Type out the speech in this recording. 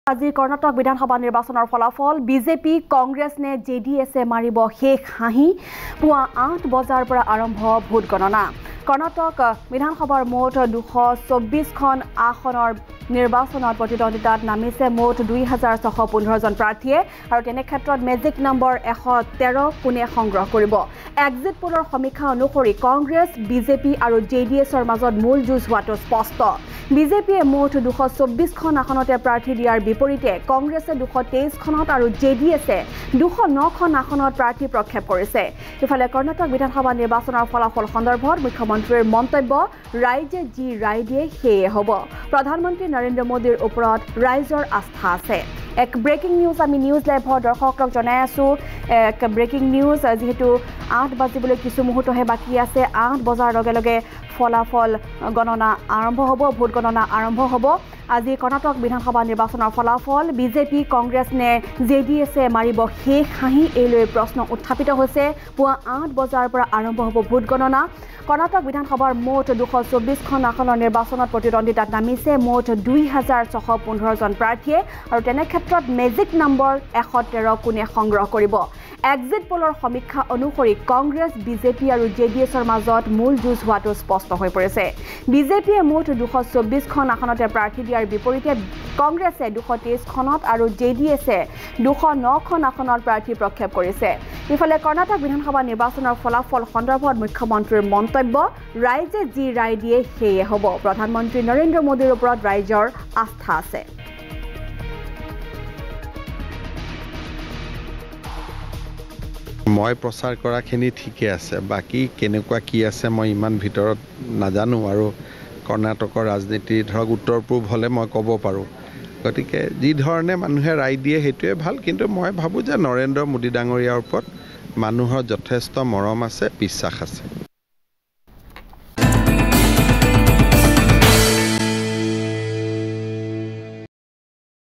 আজিৰ কৰ্ণাটক বিধানসভা নিৰ্বাচনৰ ফলাফল বিজেপি কংগ্ৰেছ নে জেডিএছে মাৰিব শেষ হাঁহি পুৱা ৮ বজাৰ পৰা আৰম্ভ ভোট গণনা কৰ্ণাটক বিধানসভাৰ মুঠ 224খন আসনৰ নিৰ্বাচনত প্ৰতিদ্বন্দ্বিতাত নামিছে মুঠ 2615 জন প্ৰাৰ্থীয়ে আৰু তেনে ক্ষেত্ৰত মেজিক নম্বৰ 113 কোনে সংগ্ৰহ কৰিব এক্সিট পোলৰ সমীক্ষা অনুসৰি কংগ্ৰেছ বিজেপি আৰু জেডিএছৰ মাজত মূল যুঁজ হোৱাটো স্পষ্ট বিজেপিয়ে মুঠ 224খন আসনতে প্ৰাৰ্থী দিয়াৰ বিপৰীতে কংগ্ৰেছে 223খনত আৰু জেডিএছে 209খন আসনত প্ৰাৰ্থী প্ৰক্ষেপ কৰিছে ইফালে কৰ্ণাটক বিধানসভা নিৰ্বাচনৰ ফলাফল সন্দৰ্ভত মুখ্যমন্ত্ৰীৰ মন্তব্য ৰাইজে যি ৰায় দিয়ে সেয়ে হ'ব প্ৰধানমন্ত্ৰী নৰেন্দ্ৰ মোদীৰ ওপৰত ৰাইজৰ আস্থা আছে এক ব্ৰেকিং নিউজ আমি নিউজ লাইভৰ দৰ্শকক জনাই আছো এক ব্ৰেকিং নিউজ যেহেতু 8 বাজিবলৈ কিছু মুহূৰ্তহে বাকি আছে 8 বজাৰ লগে লগে ফলাফল গণনা আৰম্ভ হ'ব ভোট গণনা আৰম্ভ হ'ব আজি কৰ্ণাটক বিধানসভা নিৰ্বাচনৰ ফলাফল বিজেপি কংগ্ৰেছ নে জেডিএছে মাৰিব শেষ হাঁহি এইলৈ প্ৰশ্ন উত্থাপিত হৈছে পুৱা 8 বজাৰ পৰা আৰম্ভ হ'ব ভোট গণনা কৰ্ণাটক বিধানসভাৰ মুঠ 224খন আসনৰ নিৰ্বাচনত প্ৰতিদ্বন্দ্বিতাত নামিছে মুঠ 2615 জন প্ৰাৰ্থীয়ে আৰু তেনে ক্ষেত্ৰত মেজিক নম্বৰ 113 কোনে সংগ্ৰহ কৰিব এক্সিট পোলৰ সমীক্ষা অনুসৰি কংগ্ৰেছ বিজেপি আৰু জেডিএছৰ মাজত মূল যুঁজ হোৱাটো স্পষ্ট হৈ পৰিছে বিজেপিয়ে মুঠ 224খন আসনতে প্ৰাৰ্থী দিয়াৰ বিপৰীতে কংগ্ৰেছে 223খনত আৰু জেডিএছে 209খন আসনত প্ৰাৰ্থী প্ৰক্ষেপ কৰিছে ইফালে কৰ্ণাটক বিধানসভা নিৰ্বাচনৰ ফলাফল সন্দৰ্ভত মুখ্যমন্ত্ৰীৰ মন্তব্য ৰাইজে যি ৰায় দিয়ে সেয়ে হ'ব প্ৰধানমন্ত্ৰী নৰেন্দ্ৰ মোদীৰ ওপৰত ৰাইজৰ আস্থা আছে মই প্ৰচাৰ কৰাখিনি ঠিকে আছে বাকি কেনেকুৱা কি আছে মই ইমান ভিতৰত নাজানো আৰু কৰ্ণাটকৰ ৰাজনীতি ধৰক উত্তৰ পূব হ'লে মই ক'ব পাৰোঁ গতিকে যি ধৰণে মানুহে ৰায় দিয়ে সেইটোৱে ভাল কিন্তু মই ভাবোঁ যে নৰেন্দ্ৰ মোদী ডাঙৰীয়াৰ ওপৰত মানুহৰ যথেষ্ট মৰম আছে বিশ্বাস আছে